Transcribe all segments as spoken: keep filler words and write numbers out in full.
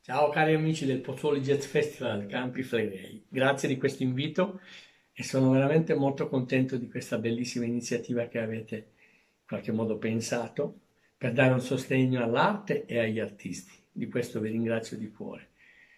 Ciao cari amici del Pozzuoli Jazz Festival Campi Flegrei, grazie di questo invito e sono veramente molto contento di questa bellissima iniziativa che avete in qualche modo pensato per dare un sostegno all'arte e agli artisti. Di questo vi ringrazio di cuore.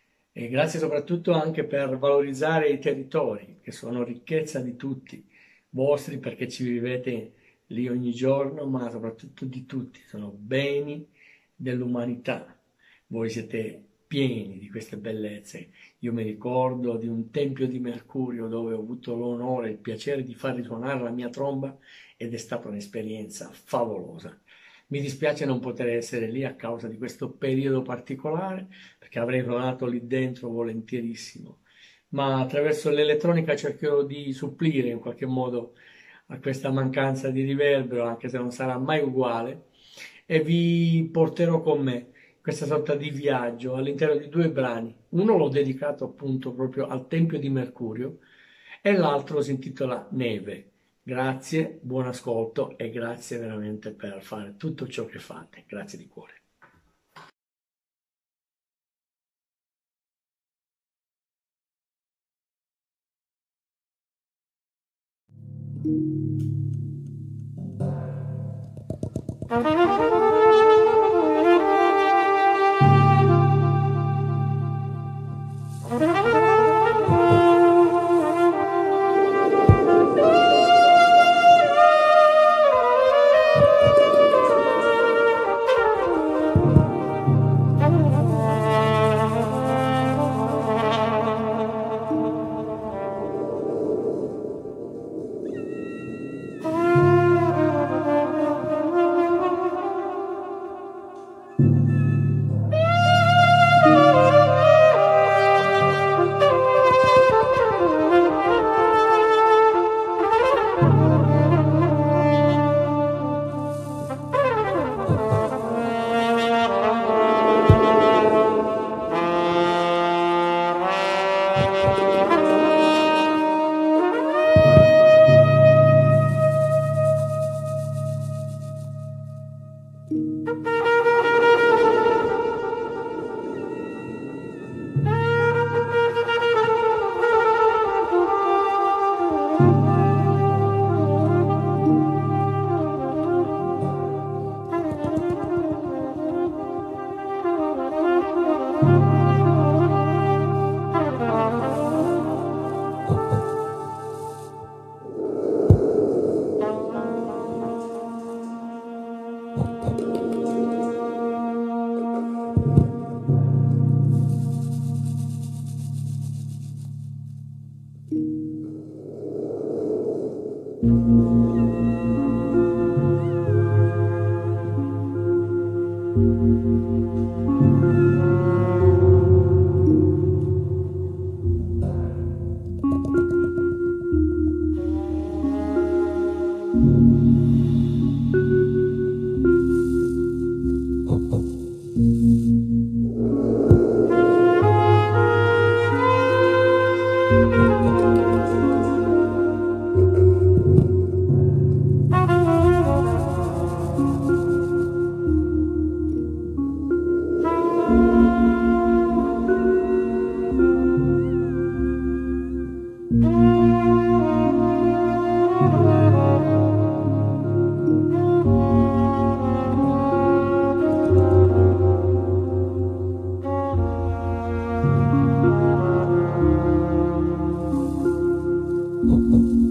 E grazie soprattutto anche per valorizzare i territori che sono ricchezza di tutti, vostri perché ci vivete lì ogni giorno, ma soprattutto di tutti, sono beni dell'umanità. Voi siete pieni di queste bellezze. Io mi ricordo di un tempio di Mercurio dove ho avuto l'onore e il piacere di far risuonare la mia tromba ed è stata un'esperienza favolosa. Mi dispiace non poter essere lì a causa di questo periodo particolare, perché avrei suonato lì dentro volentierissimo, ma attraverso l'elettronica cercherò di supplire in qualche modo a questa mancanza di riverbero, anche se non sarà mai uguale, e vi porterò con me questa sorta di viaggio all'interno di due brani. Uno l'ho dedicato appunto proprio al Tempio di Mercurio e l'altro si intitola Neve. Grazie, buon ascolto e grazie veramente per fare tutto ciò che fate. Grazie di cuore. Oh, oh.